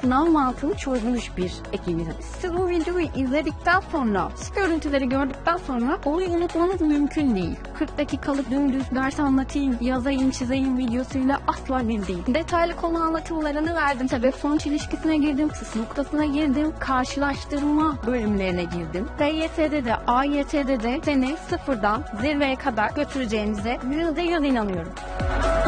sınav mantığını çözmüş bir ekibiz. Siz bu videoyu izledikten sonra, şu görüntüleri gördükten sonra olayı unutmanız mümkün değil. 40 dakikalık dümdüz ders anlatayım, yazayım, çizeyim videosuyla asla bir değil. Detaylı konu anlatımlarını verdim. Sebep-sonuç ilişkisine girdim, kısıt noktasına girdim, karşılaştırma bölümlerine girdim. TYT'de de, AYT'de de seni sıfırdan zirveye kadar götüreceğinize %100 inanıyorum.